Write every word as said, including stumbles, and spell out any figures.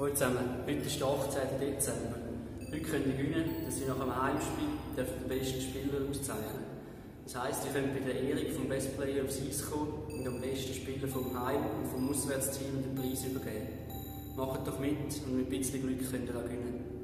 Hallo zusammen, heute ist der achtzehnte Dezember. Heute könnt ihr gewinnen, dass ihr nach einem Heimspiel den besten Spieler auszeichnen. Das heisst, ihr könnt bei der Ehrung vom Best Player aufs Eis kommen und am besten Spieler vom Heim- und vom Auswärtsteam den Preis übergeben. Macht doch mit und mit ein bisschen Glück könnt ihr auch gewinnen.